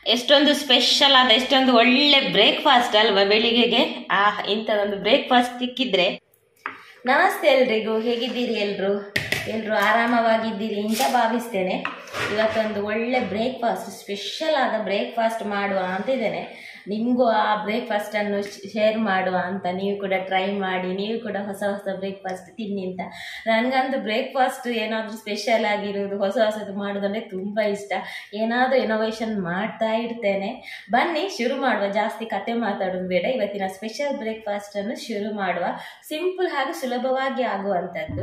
ಎಷ್ಟೊಂದು ಸ್ಪೆಷಲ್ ಆದ ಎಷ್ಟೊಂದು ಒಳ್ಳೆ ಬ್ರೇಕ್ಫಾಸ್ಟ್ ಅಲ್ವಾ ಬೆಳಿಗ್ಗೆಗೆ. ಇಂಥದೊಂದು ಬ್ರೇಕ್ಫಾಸ್ಟ್ ಸಿಕ್ಕಿದ್ರೆ. ನಮಸ್ತೆ ಎಲ್ರಿಗೂ, ಹೇಗಿದ್ದೀರಿ ಎಲ್ರು ಆರಾಮವಾಗಿದ್ದೀರಿ ಅಂತ ಭಾವಿಸ್ತೇನೆ. ಇವತ್ತೊಂದು ಒಳ್ಳೆ ಬ್ರೇಕ್ಫಾಸ್ಟ್, ಸ್ಪೆಷಲ್ ಆದ ಬ್ರೇಕ್ಫಾಸ್ಟ್ ಮಾಡುವ ಅಂತಿದ್ದೇನೆ. ನಿಮಗೂ ಆ ಬ್ರೇಕ್ಫಾಸ್ಟನ್ನು ಶೇರ್ ಮಾಡುವ ಅಂತ. ನೀವು ಕೂಡ ಟ್ರೈ ಮಾಡಿ, ನೀವು ಕೂಡ ಹೊಸ ಹೊಸ ಬ್ರೇಕ್ಫಾಸ್ಟ್ ತಿನ್ನಿ ಅಂತ. ನನಗಂತೂ ಬ್ರೇಕ್ಫಾಸ್ಟ್ ಏನಾದರೂ ಸ್ಪೆಷಲ್ ಆಗಿರೋದು, ಹೊಸ ಹೊಸದು ಮಾಡೋದಂದರೆ ತುಂಬ ಇಷ್ಟ. ಏನಾದರೂ ಇನೋವೇಷನ್ ಮಾಡ್ತಾ ಇರ್ತೇನೆ. ಬನ್ನಿ ಶುರು ಮಾಡುವ, ಜಾಸ್ತಿ ಕತೆ ಮಾತಾಡೋದು ಬೇಡ. ಇವತ್ತಿನ ಸ್ಪೆಷಲ್ ಬ್ರೇಕ್ಫಾಸ್ಟನ್ನು ಶುರು ಮಾಡುವ. ಸಿಂಪಲ್ ಹಾಗೂ ಸುಲಭವಾಗಿ ಆಗುವಂಥದ್ದು.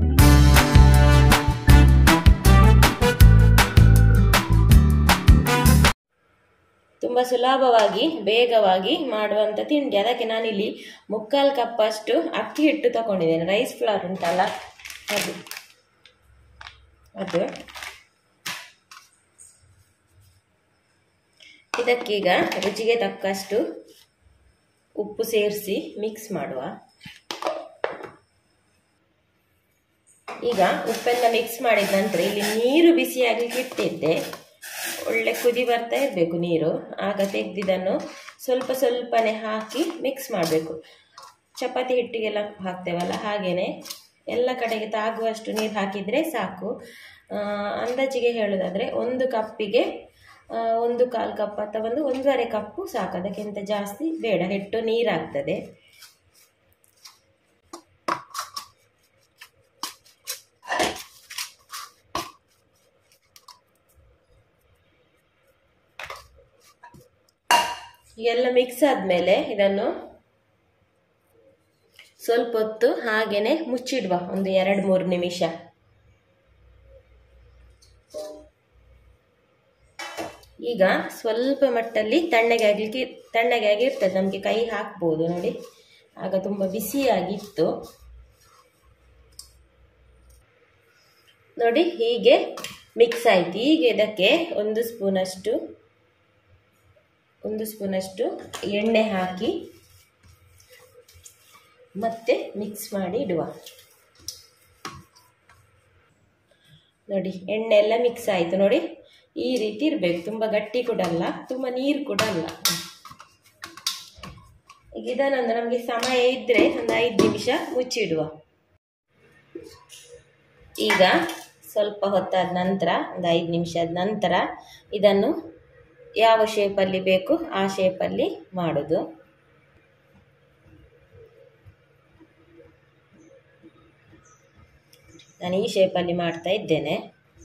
ತುಂಬ ಸುಲಭವಾಗಿ ಬೇಗವಾಗಿ ಮಾಡುವಂಥ ತಿಂಡಿ. ಅದಕ್ಕೆ ನಾನಿಲ್ಲಿ 3/4 ಕಪ್ಪಷ್ಟು ಅಕ್ಕಿ ಹಿಟ್ಟು ತಗೊಂಡಿದ್ದೇನೆ. ರೈಸ್ ಫ್ಲವರ್ ಉಂಟಲ್ಲ ಅದು ಇದಕ್ಕೀಗ ರುಚಿಗೆ ತಕ್ಕಷ್ಟು ಉಪ್ಪು ಸೇರಿಸಿ ಮಿಕ್ಸ್ ಮಾಡುವ. ಈಗ ಉಪ್ಪೆಲ್ಲ ಮಿಕ್ಸ್ ಮಾಡಿದ ನಂತರ ಇಲ್ಲಿ ನೀರು ಬಿಸಿಯಾಗಲಿಕ್ಕೆ ಇಟ್ಟಿದ್ದೆ. ಒಳ್ಳೆ ಕುದಿ ಬರ್ತಾ ಇರಬೇಕು ನೀರು. ಆಗ ತೆಗೆದಿದ್ದನ್ನು ಸ್ವಲ್ಪ ಸ್ವಲ್ಪನೇ ಹಾಕಿ ಮಿಕ್ಸ್ ಮಾಡಬೇಕು. ಚಪಾತಿ ಹಿಟ್ಟಿಗೆಲ್ಲ ಹಾಕ್ತೇವಲ್ಲ ಹಾಗೇನೆ ಎಲ್ಲ ಕಡೆಗೆ ತಾಗುವಷ್ಟು ನೀರು ಹಾಕಿದರೆ ಸಾಕು. ಅಂದಾಜಿಗೆ ಹೇಳೋದಾದರೆ 1 ಕಪ್ಪಿಗೆ 1/4 ಕಪ್ ಅಥವಾ 1.5 ಕಪ್ಪು ಸಾಕು. ಅದಕ್ಕಿಂತ ಜಾಸ್ತಿ ಬೇಡ, ಹಿಟ್ಟು ನೀರಾಗ್ತದೆ. ಎಲ್ಲ ಮಿಕ್ಸ್ ಆದಮೇಲೆ ಇದನ್ನು ಸ್ವಲ್ಪ ಹೊತ್ತು ಹಾಗೇನೆ ಮುಚ್ಚಿಡುವ, ಒಂದು 2-3 ನಿಮಿಷ. ಈಗ ಸ್ವಲ್ಪ ಮಟ್ಟಲ್ಲಿ ತಣ್ಣಗೆ ಆಗಿರ್ತದೆ. ನಮಗೆ ಕೈ ಹಾಕ್ಬೋದು ನೋಡಿ. ಆಗ ತುಂಬ ಬಿಸಿಯಾಗಿತ್ತು ನೋಡಿ. ಹೀಗೆ ಮಿಕ್ಸ್ ಆಯ್ತು. ಈಗ ಇದಕ್ಕೆ 1 ಸ್ಪೂನಷ್ಟು ಎಣ್ಣೆ ಹಾಕಿ ಮತ್ತೆ ಮಿಕ್ಸ್ ಮಾಡಿ ಇಡುವ. ನೋಡಿ ಎಣ್ಣೆ ಎಲ್ಲ ಮಿಕ್ಸ್ ಆಯಿತು ನೋಡಿ. ಈ ರೀತಿ ಇರಬೇಕು. ತುಂಬ ಗಟ್ಟಿ ಕೂಡ ಅಲ್ಲ, ತುಂಬ ನೀರು ಕೂಡ ಅಲ್ಲ. ಈಗ ಇದನ್ನೊಂದು ನಮಗೆ ಸಮಯ ಇದ್ದರೆ ಒಂದು 5 ನಿಮಿಷ ಮುಚ್ಚಿಡುವ. ಈಗ ಸ್ವಲ್ಪ ಹೊತ್ತಾದ ನಂತರ, ಒಂದು 5 ನಿಮಿಷದ ನಂತರ ಇದನ್ನು ಯಾವ ಶೇಪಲ್ಲಿ ಬೇಕು ಆ ಶೇಪಲ್ಲಿ ಮಾಡೋದು. ನಾನು ಈ ಶೇಪಲ್ಲಿ ಮಾಡ್ತಾ ಇದ್ದೇನೆ.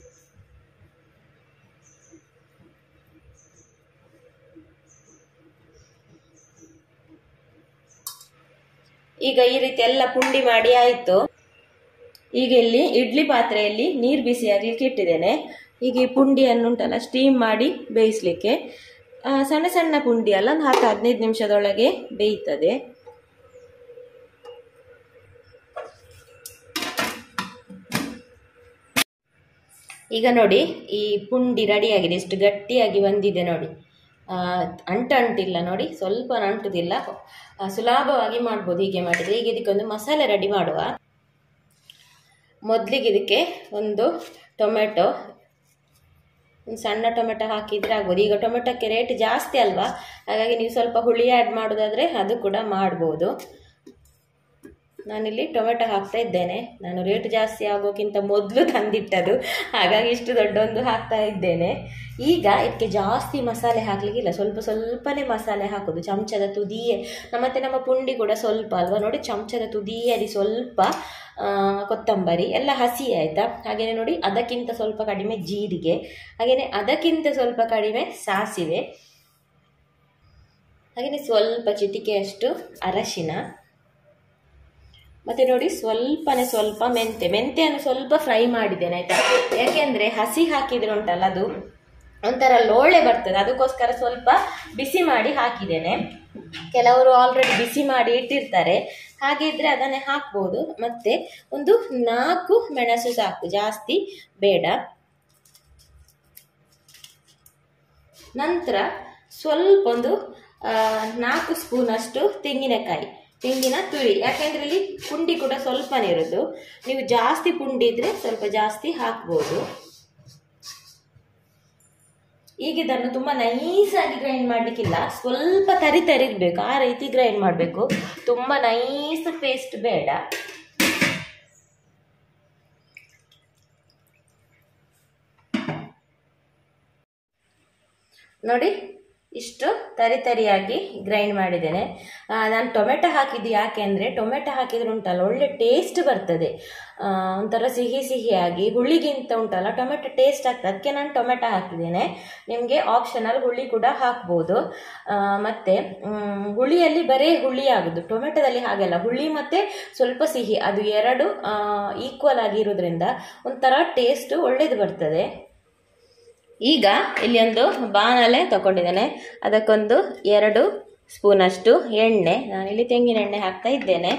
ಈಗ ಈ ರೀತಿ ಎಲ್ಲ ಪುಂಡಿ ಮಾಡಿ ಆಯಿತು. ಈಗ ಇಲ್ಲಿ ಇಡ್ಲಿ ಪಾತ್ರೆಯಲ್ಲಿ ನೀರು ಬಿಸಿಯಾಗಲಿಕ್ಕೆ ಇಟ್ಟಿದ್ದೇನೆ. ಈಗ ಈ ಪುಂಡಿಯನ್ನು ಉಂಟಲ್ಲ ಸ್ಟೀಮ್ ಮಾಡಿ ಬೇಯಿಸಲಿಕ್ಕೆ. ಸಣ್ಣ ಸಣ್ಣ ಪುಂಡಿ ಅಲ್ಲ, ಒಂದು 10-15 ನಿಮಿಷದೊಳಗೆ ಬೇಯ್ತದೆ. ಈಗ ನೋಡಿ ಈ ಪುಂಡಿ ರೆಡಿಯಾಗಿದೆ. ಎಷ್ಟು ಗಟ್ಟಿಯಾಗಿ ಬಂದಿದೆ ನೋಡಿ. ಅಂಟಿಲ್ಲ ನೋಡಿ, ಸ್ವಲ್ಪ ಅಂಟುದಿಲ್ಲ. ಸುಲಭವಾಗಿ ಮಾಡ್ಬೋದು ಹೀಗೆ ಮಾಡಿದರೆ. ಈಗ ಇದಕ್ಕೊಂದು ಮಸಾಲೆ ರೆಡಿ ಮಾಡುವ. ಮೊದಲಿಗೆ ಇದಕ್ಕೆ ಒಂದು ಟೊಮೆಟೊ, ಒಂದು ಸಣ್ಣ ಟೊಮೆಟೊ ಹಾಕಿದರೆ ಆಗ್ಬೋದು. ಈಗ ಟೊಮೆಟೊಕ್ಕೆ ರೇಟ್ ಜಾಸ್ತಿ ಅಲ್ವಾ, ಹಾಗಾಗಿ ನೀವು ಸ್ವಲ್ಪ ಹುಳಿ ಆ್ಯಡ್ ಮಾಡೋದಾದರೆ ಅದು ಕೂಡ ಮಾಡ್ಬೋದು. ನಾನಿಲ್ಲಿ ಟೊಮೆಟೊ ಹಾಕ್ತಾ ಇದ್ದೇನೆ. ನಾನು ರೇಟ್ ಜಾಸ್ತಿ ಆಗೋಕ್ಕಿಂತ ಮೊದಲು ತಂದಿಟ್ಟದು, ಹಾಗಾಗಿ ಇಷ್ಟು ದೊಡ್ಡೊಂದು ಹಾಕ್ತಾ ಇದ್ದೇನೆ. ಈಗ ಇದಕ್ಕೆ ಜಾಸ್ತಿ ಮಸಾಲೆ ಹಾಕಲಿಕ್ಕಿಲ್ಲ, ಸ್ವಲ್ಪನೇ ಮಸಾಲೆ ಹಾಕೋದು. ಚಮಚದ ತುದಿಯೇ, ಮತ್ತು ನಮ್ಮ ಪುಂಡಿ ಕೂಡ ಸ್ವಲ್ಪ ಅಲ್ವಾ ನೋಡಿ. ಚಮಚದ ತುದಿಯಲ್ಲಿ ಸ್ವಲ್ಪ ಕೊತ್ತಂಬರಿ, ಎಲ್ಲ ಹಸಿ ಆಯಿತಾ. ಹಾಗೆಯೇ ನೋಡಿ ಅದಕ್ಕಿಂತ ಸ್ವಲ್ಪ ಕಡಿಮೆ ಜೀರಿಗೆ, ಹಾಗೆಯೇ ಅದಕ್ಕಿಂತ ಸ್ವಲ್ಪ ಕಡಿಮೆ ಸಾಸಿವೆ, ಹಾಗೆಯೇ ಸ್ವಲ್ಪ ಚಿಟಿಕೆಯಷ್ಟು ಅರಶಿನ, ಮತ್ತು ನೋಡಿ ಸ್ವಲ್ಪ ಮೆಂತೆಯನ್ನು ಸ್ವಲ್ಪ ಫ್ರೈ ಮಾಡಿದ್ದೇನೆ ಆಯಿತಾ. ಯಾಕೆಂದರೆ ಹಸಿ ಹಾಕಿದರೆ ಉಂಟಲ್ಲ ಅದು ಒಂಥರ ಲೋಳೆ ಬರ್ತದೆ, ಅದಕ್ಕೋಸ್ಕರ ಸ್ವಲ್ಪ ಬಿಸಿ ಮಾಡಿ ಹಾಕಿದ್ದೇನೆ. ಕೆಲವರು ಆಲ್ರೆಡಿ ಬಿಸಿ ಮಾಡಿ ಇಟ್ಟಿರ್ತಾರೆ, ಹಾಗಿದ್ರೆ ಅದನ್ನೇ ಹಾಕ್ಬೋದು. ಮತ್ತು ಒಂದು 4 ಮೆಣಸು ಸಾಕು, ಜಾಸ್ತಿ ಬೇಡ. ನಂತರ ಸ್ವಲ್ಪ ಒಂದು 4 ಸ್ಪೂನಷ್ಟು ತೆಂಗಿನ ತುರಿ. ಯಾಕೆಂದರೆ ಇಲ್ಲಿ ಪುಂಡಿ ಕೂಡ ಸ್ವಲ್ಪನೇ ಇರೋದು. ನೀವು ಜಾಸ್ತಿ ಪುಂಡಿ ಇದ್ದರೆ ಸ್ವಲ್ಪ ಜಾಸ್ತಿ ಹಾಕ್ಬೋದು. ಈಗ ಇದನ್ನು ತುಂಬ ನೈಸಾಗಿ ಗ್ರೈಂಡ್ ಮಾಡಲಿಕ್ಕಿಲ್ಲ, ಸ್ವಲ್ಪ ತರಿ ತರಿ ಇರಬೇಕು, ಆ ರೀತಿ ಗ್ರೈಂಡ್ ಮಾಡಬೇಕು. ತುಂಬ ನೈಸ್ ಪೇಸ್ಟ್ ಬೇಡ. ನೋಡಿ ಇಷ್ಟು ತರಿ ತರಿಯಾಗಿ ಗ್ರೈಂಡ್ ಮಾಡಿದ್ದೇನೆ. ನಾನು ಟೊಮೆಟೊ ಹಾಕಿದ್ದು ಯಾಕೆ ಅಂದರೆ, ಟೊಮೆಟೊ ಹಾಕಿದ್ರೆ ಉಂಟಲ್ಲ ಒಳ್ಳೆ ಟೇಸ್ಟ್ ಬರ್ತದೆ, ಒಂಥರ ಸಿಹಿ ಸಿಹಿಯಾಗಿ. ಹುಳಿಗಿಂತ ಉಂಟಲ್ಲ ಟೊಮೆಟೊ ಟೇಸ್ಟ್ ಆಗ್ತದೆ, ಅದಕ್ಕೆ ನಾನು ಟೊಮೆಟೊ ಹಾಕಿದ್ದೇನೆ. ನಿಮಗೆ ಆಪ್ಷನಲ್ ಹುಳಿ ಕೂಡ ಹಾಕ್ಬೋದು. ಮತ್ತು ಹುಳಿಯಲ್ಲಿ ಬರೀ ಹುಳಿ ಆಗೋದು, ಟೊಮೆಟೊದಲ್ಲಿ ಹಾಗೆಲ್ಲ ಹುಳಿ ಮತ್ತು ಸ್ವಲ್ಪ ಸಿಹಿ ಅದು ಎರಡು ಈಕ್ವಲ್ ಆಗಿರೋದ್ರಿಂದ ಒಂಥರ ಟೇಸ್ಟ್ ಒಳ್ಳೇದು ಬರ್ತದೆ. ಈಗ ಇಲ್ಲಿ ಒಂದು ಬಾಣಲೆ ತಗೊಂಡಿದ್ದೇನೆ, ಅದಕ್ಕೊಂದು 2 ಸ್ಪೂನಷ್ಟು ಎಣ್ಣೆ, ನಾನಿಲ್ಲಿ ತೆಂಗಿನ ಎಣ್ಣೆ ಹಾಕ್ತಾ ಇದ್ದೇನೆ.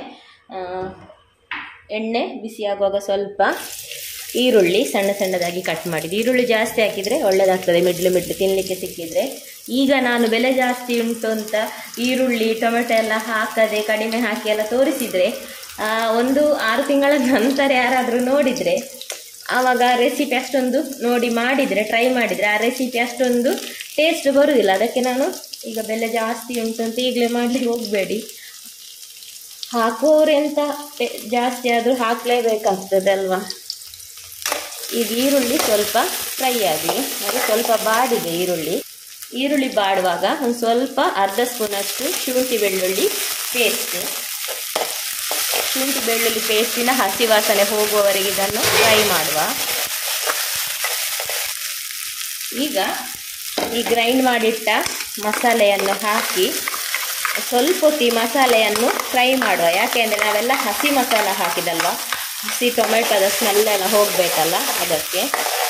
ಎಣ್ಣೆ ಬಿಸಿಯಾಗುವಾಗ ಸ್ವಲ್ಪ ಈರುಳ್ಳಿ ಸಣ್ಣ ಸಣ್ಣದಾಗಿ ಕಟ್ ಮಾಡಿದ್ದು, ಈರುಳ್ಳಿ ಜಾಸ್ತಿ ಹಾಕಿದರೆ ಒಳ್ಳೆಯದಾಗ್ತದೆ, ಮಿಡ್ಲು ತಿನ್ನಲಿಕ್ಕೆ ಸಿಕ್ಕಿದರೆ. ಈಗ ನಾನು ಬೆಲೆ ಜಾಸ್ತಿ ಉಂಟು ಅಂತ ಈರುಳ್ಳಿ ಟೊಮೆಟೊ ಎಲ್ಲ ಹಾಕದೆ ಕಡಿಮೆ ಹಾಕಿ ಎಲ್ಲ ತೋರಿಸಿದರೆ, ಒಂದು 6 ತಿಂಗಳ ನಂತರ ಯಾರಾದರೂ ನೋಡಿದರೆ ಆವಾಗ ರೆಸಿಪಿ ಅಷ್ಟೊಂದು ನೋಡಿ ಮಾಡಿದರೆ, ಟ್ರೈ ಮಾಡಿದರೆ ಆ ರೆಸಿಪಿ ಅಷ್ಟೊಂದು ಟೇಸ್ಟ್ ಬರುವುದಿಲ್ಲ. ಅದಕ್ಕೆ ನಾನು ಈಗ ಬೆಲೆ ಜಾಸ್ತಿ ಉಂಟು ಅಂತ ಈಗಲೇ ಮಾಡಲಿಕ್ಕೆ ಹೋಗಬೇಡಿ. ಹಾಕೋರೆಂತ ಜಾಸ್ತಿ ಆದರೂ ಹಾಕಲೇಬೇಕಾಗ್ತದೆ ಅಲ್ವಾ. ಈಗ ಈರುಳ್ಳಿ ಸ್ವಲ್ಪ ಫ್ರೈ ಆಗಲಿ, ಅದು ಸ್ವಲ್ಪ ಬಾಡಿದೆ ಈರುಳ್ಳಿ ಬಾಡುವಾಗ ಒಂದು ಸ್ವಲ್ಪ ಅರ್ಧ ಸ್ಪೂನಷ್ಟು ಶುಂಠಿ ಬೆಳ್ಳುಳ್ಳಿ ಪೇಸ್ಟಿನ ಹಸಿ ವಾಸನೆ ಹೋಗುವವರೆಗೆ ಇದನ್ನು ಫ್ರೈ ಮಾಡುವ. ಈಗ ಈ ಗ್ರೈಂಡ್ ಮಾಡಿಟ್ಟ ಮಸಾಲೆಯನ್ನು ಹಾಕಿ ಸ್ವಲ್ಪ ಹೊತ್ತು ಈ ಮಸಾಲೆಯನ್ನು ಫ್ರೈ ಮಾಡುವ. ಯಾಕೆಂದರೆ ನಾವೆಲ್ಲ ಹಸಿ ಮಸಾಲೆ ಹಾಕಿದಲ್ವ, ಹಸಿ ಟೊಮೆಟೊದ ಸ್ಮೆಲ್ಲೆಲ್ಲ ಹೋಗಬೇಕಲ್ಲ, ಅದಕ್ಕೆ.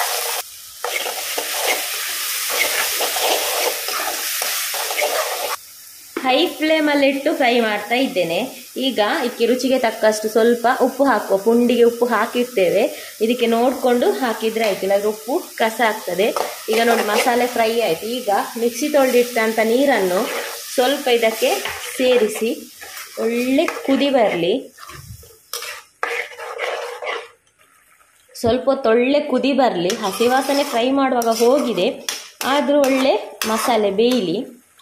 ಹೈ ಫ್ಲೇಮಲ್ಲಿಟ್ಟು ಫ್ರೈ ಮಾಡ್ತಾ ಇದ್ದೇನೆ. ಈಗ ಇದಕ್ಕೆ ರುಚಿಗೆ ತಕ್ಕಷ್ಟು ಸ್ವಲ್ಪ ಉಪ್ಪು ಹಾಕುವ. ಪುಂಡಿಗೆ ಉಪ್ಪು ಹಾಕಿರ್ತೇವೆ, ಇದಕ್ಕೆ ನೋಡಿಕೊಂಡು ಹಾಕಿದರೆ ಆಯಿತು, ಇಲ್ಲಾಂದರೆ ಉಪ್ಪು ಕಸ ಆಗ್ತದೆ. ಈಗ ನೋಡಿ ಮಸಾಲೆ ಫ್ರೈ ಆಯಿತು. ಈಗ ಮಿಕ್ಸಿ ತೊಳೆದಿಟ್ಟಂಥ ನೀರನ್ನು ಸ್ವಲ್ಪ ಇದಕ್ಕೆ ಸೇರಿಸಿ ಒಳ್ಳೆ ಕುದಿ ಬರಲಿ. ಸ್ವಲ್ಪ ಹೊತ್ತೊಳ್ಳೆ ಕುದಿ ಬರಲಿ. ಹಸಿ ವಾಸನೆ ಫ್ರೈ ಮಾಡುವಾಗ ಹೋಗಿದೆ, ಆದರೂ ಒಳ್ಳೆ ಮಸಾಲೆ ಬೇಯಲಿ.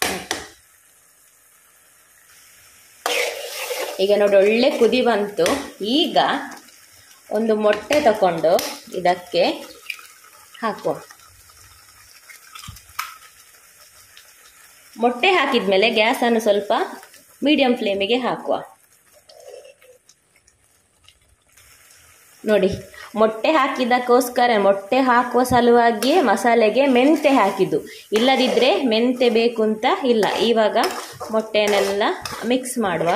ಈಗ ನೋಡಿ ಒಳ್ಳೆ ಕುದಿ ಬಂತು. ಈಗ ಒಂದು ಮೊಟ್ಟೆ ತಗೊಂಡು ಇದಕ್ಕೆ ಹಾಕುವ. ಮೊಟ್ಟೆ ಹಾಕಿದ್ಮೇಲೆ ಗ್ಯಾಸನ್ನು ಸ್ವಲ್ಪ ಮೀಡಿಯಂ ಫ್ಲೇಮಿಗೆ ಹಾಕುವ. ನೋಡಿ ಮೊಟ್ಟೆ ಹಾಕಿದ್ದಕ್ಕೋಸ್ಕರ, ಮೊಟ್ಟೆ ಹಾಕುವ ಸಲುವಾಗಿಯೇ ಮಸಾಲೆಗೆ ಮೆಂತೆ ಹಾಕಿದ್ದು, ಇಲ್ಲದಿದ್ದರೆ ಮೆಂತೆ ಬೇಕು ಅಂತ ಇಲ್ಲ. ಇವಾಗ ಮೊಟ್ಟೆನೆಲ್ಲ ಮಿಕ್ಸ್ ಮಾಡುವ.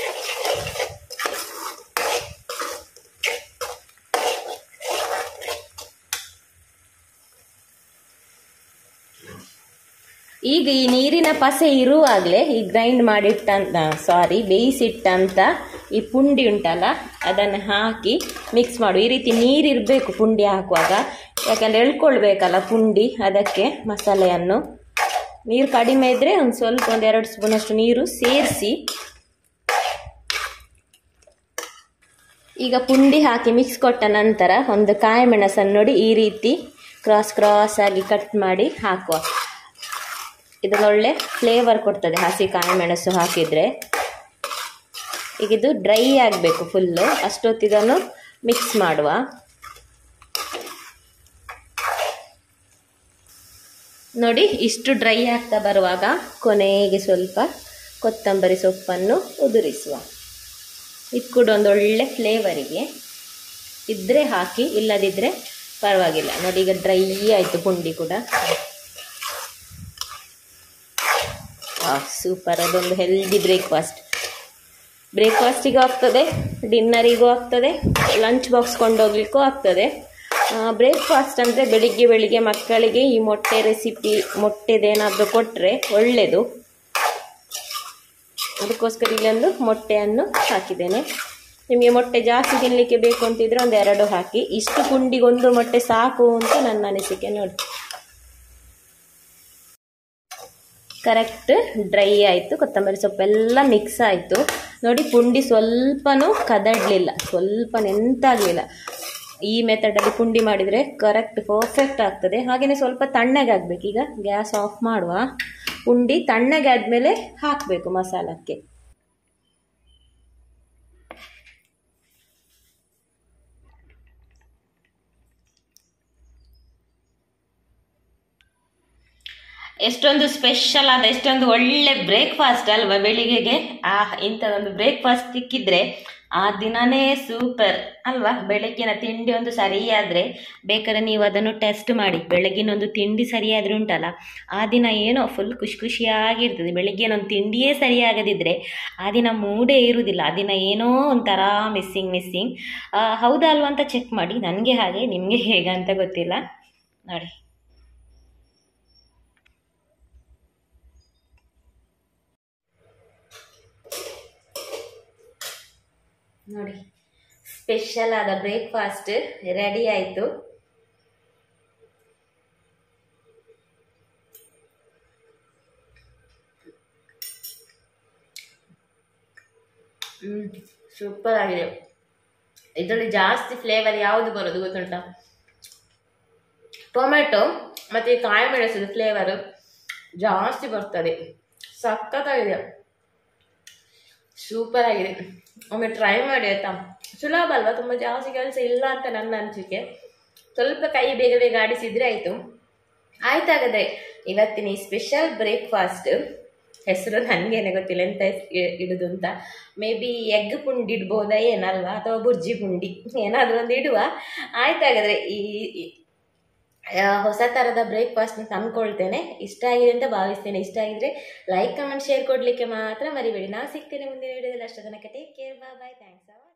ಈಗ ಈ ನೀರಿನ ಪಸೆ ಇರುವಾಗಲೇ ಈ ಗ್ರೈಂಡ್ ಬೇಯಿಸಿಟ್ಟಂತ ಈ ಪುಂಡಿ ಉಂಟಲ್ಲ ಅದನ್ನು ಹಾಕಿ ಮಿಕ್ಸ್ ಮಾಡು. ಈ ರೀತಿ ನೀರಿರಬೇಕು ಪುಂಡಿ ಹಾಕುವಾಗ, ಯಾಕಂದರೆ ಎಳ್ಕೊಳ್ಬೇಕಲ್ಲ ಪುಂಡಿ, ಅದಕ್ಕೆ ಮಸಾಲೆಯನ್ನು. ನೀರು ಕಡಿಮೆ ಇದ್ದರೆ ಒಂದು ಸ್ವಲ್ಪ 1-2 ಸ್ಪೂನಷ್ಟು ನೀರು ಸೇರಿಸಿ ಈಗ ಪುಂಡಿ ಹಾಕಿ ಮಿಕ್ಸ್ ಕೊಟ್ಟ ನಂತರ ಒಂದು ಕಾಯಿ ಮೆಣಸನ್ನು ನೋಡಿ ಈ ರೀತಿ ಕ್ರಾಸ್ ಆಗಿ ಕಟ್ ಮಾಡಿ ಹಾಕುವ. ಇದನ್ನೊಳ್ಳೆ ಫ್ಲೇವರ್ ಕೊಡ್ತದೆ ಹಸಿ ಕಾಯಿ ಮೆಣಸು ಹಾಕಿದರೆ. ಈಗ ಇದು ಡ್ರೈ ಆಗಬೇಕು ಫುಲ್ಲು, ಅಷ್ಟೊತ್ತಿದನ್ನು ಮಿಕ್ಸ್ ಮಾಡುವ. ನೋಡಿ ಇಷ್ಟು ಡ್ರೈ ಆಗ್ತಾ ಬರುವಾಗ ಕೊನೆಗೆ ಸ್ವಲ್ಪ ಕೊತ್ತಂಬರಿ ಸೊಪ್ಪನ್ನು ಉದುರಿಸುವ. ಇದು ಕೂಡ ಒಂದು ಒಳ್ಳೆ ಫ್ಲೇವರಿಗೆ ಇದ್ದರೆ ಹಾಕಿ, ಇಲ್ಲದಿದ್ದರೆ ಪರವಾಗಿಲ್ಲ. ನೋಡಿ ಈಗ ಡ್ರೈ ಆಯಿತು ಪುಂಡಿ ಕೂಡ. ಸೂಪರ್, ಅದೊಂದು ಹೆಲ್ದಿ ಬ್ರೇಕ್ಫಾಸ್ಟಿಗೂ ಆಗ್ತದೆ, ಡಿನ್ನರಿಗೂ ಆಗ್ತದೆ, ಲಂಚ್ ಬಾಕ್ಸ್ ಕೊಂಡೋಗ್ಲಿಕ್ಕೂ ಆಗ್ತದೆ. ಬ್ರೇಕ್ಫಾಸ್ಟ್ ಅಂದರೆ ಬೆಳಿಗ್ಗೆ ಮಕ್ಕಳಿಗೆ ಈ ಮೊಟ್ಟೆ ರೆಸಿಪಿ, ಮೊಟ್ಟೆದೇನಾದರೂ ಕೊಟ್ಟರೆ ಒಳ್ಳೆಯದು. ಅದಕ್ಕೋಸ್ಕರ ಇಲ್ಲೊಂದು ಮೊಟ್ಟೆಯನ್ನು ಹಾಕಿದ್ದೇನೆ. ನಿಮಗೆ ಮೊಟ್ಟೆ ಜಾಸ್ತಿ ತಿನ್ನಲಿಕ್ಕೆ ಬೇಕು ಅಂತಿದ್ರೆ 1-2 ಹಾಕಿ. ಇಷ್ಟು ಪುಂಡಿಗೆ 1 ಮೊಟ್ಟೆ ಸಾಕು ಅಂತ ನನ್ನ ಅನಿಸಿಕೆ. ನೋಡಿ ಕರೆಕ್ಟ್ ಡ್ರೈ ಆಯಿತು, ಕೊತ್ತಂಬರಿ ಸೊಪ್ಪೆಲ್ಲ ಮಿಕ್ಸ್ ಆಯಿತು. ನೋಡಿ ಪುಂಡಿ ಸ್ವಲ್ಪನೂ ಕದಡಲಿಲ್ಲ, ಸ್ವಲ್ಪ ಎಂತಾಗಲಿಲ್ಲ. ಈ ಮೆಥಡಲ್ಲಿ ಪುಂಡಿ ಮಾಡಿದರೆ ಕರೆಕ್ಟ್ ಪರ್ಫೆಕ್ಟ್ ಆಗ್ತದೆ. ಹಾಗೆಯೇ ಸ್ವಲ್ಪ ತಣ್ಣಗೆ ಆಗಬೇಕು. ಈಗ ಗ್ಯಾಸ್ ಆಫ್ ಮಾಡುವ. ಪುಂಡಿ ತಣ್ಣಗೆ ಆದಮೇಲೆ ಹಾಕಬೇಕು ಮಸಾಲಕ್ಕೆ. ಎಷ್ಟೊಂದು ಸ್ಪೆಷಲ್ ಆದ ಎಷ್ಟೊಂದು ಒಳ್ಳೆ ಬ್ರೇಕ್ಫಾಸ್ಟ್ ಅಲ್ವಾ ಬೆಳಿಗ್ಗೆಗೆ. ಇಂಥದೊಂದು ಬ್ರೇಕ್ಫಾಸ್ಟ್ ಸಿಕ್ಕಿದ್ರೆ ಆ ದಿನನೇ ಸೂಪರ್ ಅಲ್ವಾ. ಬೆಳಗ್ಗಿನ ತಿಂಡಿ ಒಂದು ಸರಿಯಾದರೆ ಬೇಕಾದ್ರೆ ನೀವು ಅದನ್ನು ಟೆಸ್ಟ್ ಮಾಡಿ. ಬೆಳಗ್ಗಿನೊಂದು ತಿಂಡಿ ಸರಿಯಾದರೆ ಉಂಟಲ್ಲ ಆ ದಿನ ಏನೋ ಫುಲ್ ಖುಷಿಯಾಗಿರ್ತದೆ. ಬೆಳಗ್ಗಿನೊಂದು ತಿಂಡಿಯೇ ಸರಿಯಾಗದಿದ್ದರೆ ಆ ದಿನ ಮೂಡೇ ಇರುವುದಿಲ್ಲ. ಆ ದಿನ ಏನೋ ಒಂಥರ ಮಿಸ್ಸಿಂಗ್. ಹೌದಾ ಅಲ್ವಾ ಅಂತ ಚೆಕ್ ಮಾಡಿ. ನನಗೆ ಹಾಗೆ, ನಿಮಗೆ ಹೇಗಂತ ಗೊತ್ತಿಲ್ಲ. ನೋಡಿ ಸ್ಪೆಷಲ್ ಆದ ಬ್ರೇಕ್ಫಾಸ್ಟ್ ರೆಡಿ ಆಯಿತು. ಸೂಪರ್ ಆಗಿದೆ. ಇದರಲ್ಲಿ ಜಾಸ್ತಿ ಫ್ಲೇವರ್ ಯಾವುದು ಬರೋದು ಗೊತ್ತುಂಟಾ? ಟೊಮೆಟೊ ಮತ್ತು ಕಾಯಿ ಮೆಣಸು ಫ್ಲೇವರು ಜಾಸ್ತಿ ಬರ್ತದೆ. ಸಖತ್ತಾಗಿದೆ, ಸೂಪರ್ ಆಗಿದೆ. ಒಮ್ಮೆ ಟ್ರೈ ಮಾಡಿ ಆಯ್ತಾ. ಸುಲಭ ಅಲ್ವಾ, ತುಂಬ ಜಾಸ್ತಿ ಕೆಲಸ ಇಲ್ಲ ಅಂತ ನನ್ನ ಅನಿಸಿಕೆ. ಸ್ವಲ್ಪ ಕೈ ಬೇಗ ಆಡಿಸಿದ್ರೆ ಆಯಿತು. ಆಯ್ತಾಗದೆ ಇವತ್ತಿನ ಈ ಸ್ಪೆಷಲ್ ಬ್ರೇಕ್ಫಾಸ್ಟ್ ಹೆಸರು ನನಗೇನೆ ಗೊತ್ತಿಲ್ಲ ಎಂತ ಇಡುದು ಅಂತ. ಮೇ ಬಿ ಎಗ್ ಪುಂಡಿ ಇಡ್ಬೋದಾ ಏನಲ್ವಾ, ಅಥವಾ ಬುರ್ಜಿ ಪುಂಡಿ ಏನಾದರೂ ಒಂದು ಇಡುವ. ಆಯ್ತಾಗಾದ್ರೆ ಈ ಹೊಸ ಥರದ ಬ್ರೇಕ್ಫಾಸ್ಟ್ನ ತಂದ್ಕೊಳ್ತೇನೆ. ಇಷ್ಟ ಆಗಿದೆ ಅಂತ ಭಾವಿಸ್ತೇನೆ. ಇಷ್ಟ ಆಗಿದ್ರೆ ಲೈಕ್ ಕಮೆಂಟ್ ಶೇರ್ ಕೊಡಲಿಕ್ಕೆ ಮಾತ್ರ ಮರಿಬೇಡಿ. ನಾನು ಸಿಗ್ತೇನೆ ಮುಂದಿನ ವಿಡಿಯೋದಲ್ಲಿ. ಅಷ್ಟು ತನಕ ಟೇಕ್ ಕೇರ್, ಬಾಯ್. ಥ್ಯಾಂಕ್ಸ್.